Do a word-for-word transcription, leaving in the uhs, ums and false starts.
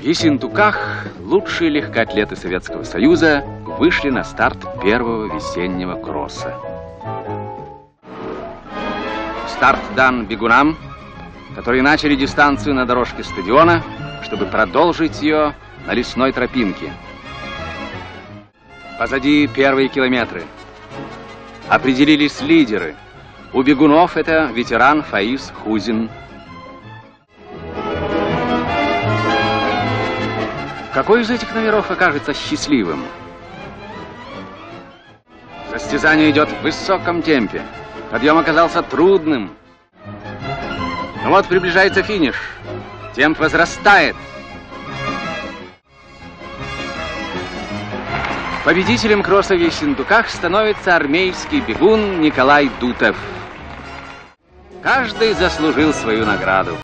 Ессентуках лучшие легкоатлеты Советского Союза вышли на старт первого весеннего кросса. Старт дан бегунам, которые начали дистанцию на дорожке стадиона, чтобы продолжить ее на лесной тропинке. Позади первые километры. Определились лидеры. У бегунов это ветеран Фаиз Хузин. Какой из этих номеров окажется счастливым? Состязание идет в высоком темпе. Подъем оказался трудным. Но вот приближается финиш. Темп возрастает. Победителем кросса в Ессентуках становится армейский бегун Николай Дутов. Каждый заслужил свою награду.